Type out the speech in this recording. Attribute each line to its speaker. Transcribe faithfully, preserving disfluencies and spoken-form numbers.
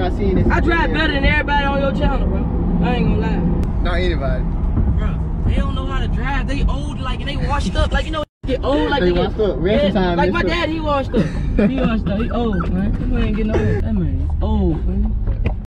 Speaker 1: I seen this.
Speaker 2: I drive better than everybody on your channel, bro. I ain't gonna lie.
Speaker 1: Not anybody.
Speaker 2: Bro, they don't know how to drive. They old, like, and they washed up. Like, you know, get old, like
Speaker 1: they,
Speaker 2: they
Speaker 1: washed
Speaker 2: get,
Speaker 1: up. Rest
Speaker 2: yeah,
Speaker 1: time.
Speaker 2: like my dad, he washed up. He washed up. He old, man. That man ain't getting old. That man is old, man.